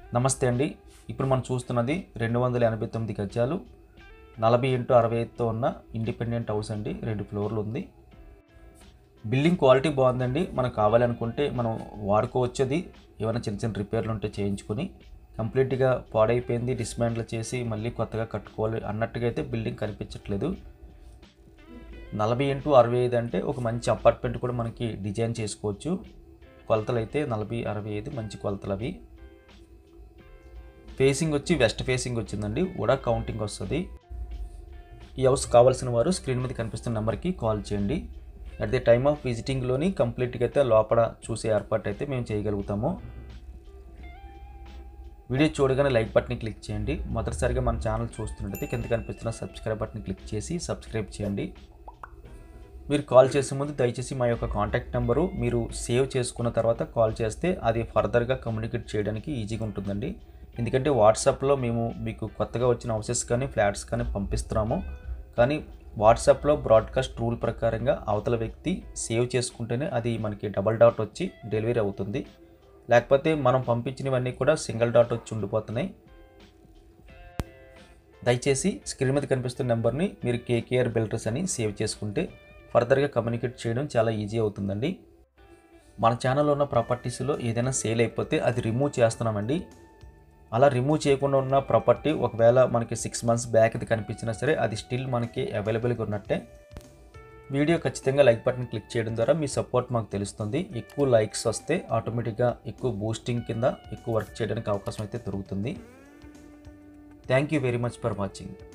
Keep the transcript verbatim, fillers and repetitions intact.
నమస్తే అండి. ఇప్పుడు మనం చూస్తున్నది రెండు వందల ఎనభై తొమ్మిది గజాలు నలభై ఇంటూ అరవై ఐదుతో ఉన్న ఇండిపెండెంట్ హౌస్ అండి. రెండు ఫ్లోర్లు ఉంది. బిల్డింగ్ క్వాలిటీ బాగుందండి. మనకు కావాలనుకుంటే మనం వాడుకోవచ్చది. ఏమైనా చిన్న చిన్న రిపేర్లు ఉంటే చేయించుకొని కంప్లీట్గా పాడైపోయింది డిస్మాంటిల్ చేసి మళ్ళీ కొత్తగా కట్టుకోవాలి అన్నట్టుగా అయితే బిల్డింగ్ కనిపించట్లేదు. నలభై ఇంటూ అరవై ఐదు అంటే ఒక మంచి అపార్ట్మెంట్ కూడా మనకి డిజైన్ చేసుకోవచ్చు. కొలతలు అయితే నలభై అరవై ఐదు మంచి కొలతలు అవి. ఫేసింగ్ వచ్చి వెస్ట్ ఫేసింగ్ వచ్చిందండి. ఉడా కౌంటింగ్ వస్తుంది. ఈ హౌస్ కావాల్సిన వారు స్క్రీన్ మీద కనిపిస్తున్న నెంబర్కి కాల్ చేయండి. అట్ ది టైమ్ ఆఫ్ విజిటింగ్లోని కంప్లీట్గా అయితే లోపల చూసే ఏర్పాటు అయితే మేము చేయగలుగుతాము. వీడియో చూడగానే లైక్ బటన్ని క్లిక్ చేయండి. మొదటిసారిగా మన ఛానల్ చూస్తున్నట్టయితే కింద కనిపిస్తున్న సబ్స్క్రైబ్ బటన్ని క్లిక్ చేసి సబ్స్క్రైబ్ చేయండి. మీరు కాల్ చేసే ముందు దయచేసి మా యొక్క కాంటాక్ట్ నెంబరు మీరు సేవ్ చేసుకున్న తర్వాత కాల్ చేస్తే అది ఫర్దర్గా కమ్యూనికేట్ చేయడానికి ఈజీగా ఉంటుందండి. ఎందుకంటే వాట్సాప్లో మేము మీకు కొత్తగా వచ్చిన హౌసెస్ కానీ ఫ్లాట్స్ కానీ పంపిస్తున్నాము. కానీ వాట్సాప్లో బ్రాడ్కాస్ట్ రూల్ ప్రకారంగా అవతల వ్యక్తి సేవ్ చేసుకుంటేనే అది మనకి డబల్ డాట్ వచ్చి డెలివరీ అవుతుంది. లేకపోతే మనం పంపించినవన్నీ కూడా సింగిల్ డాట్ వచ్చి ఉండిపోతున్నాయి. దయచేసి స్క్రీన్ మీద కనిపిస్తున్న నెంబర్ని మీరు కేకేఆర్ బిల్డర్స్ అని సేవ్ చేసుకుంటే ఫర్దర్గా కమ్యూనికేట్ చేయడం చాలా ఈజీ అవుతుందండి. మన ఛానల్లో ఉన్న ప్రాపర్టీస్లో ఏదైనా సేల్ అయిపోతే అది రిమూవ్ చేస్తున్నామండి. అలా రిమూవ్ చేయకుండా ఉన్న ప్రాపర్టీ ఒకవేళ మనకి సిక్స్ మంత్స్ బ్యాక్ అది కనిపించినా సరే అది స్టిల్ మనకి అవైలబుల్గా ఉన్నట్టే. వీడియో ఖచ్చితంగా లైక్ బటన్ క్లిక్ చేయడం ద్వారా మీ సపోర్ట్ మాకు తెలుస్తుంది. ఎక్కువ లైక్స్ వస్తే ఆటోమేటిక్గా ఎక్కువ బూస్టింగ్ కింద ఎక్కువ వర్క్ చేయడానికి అవకాశం అయితే దొరుకుతుంది. Thank you very much for watching.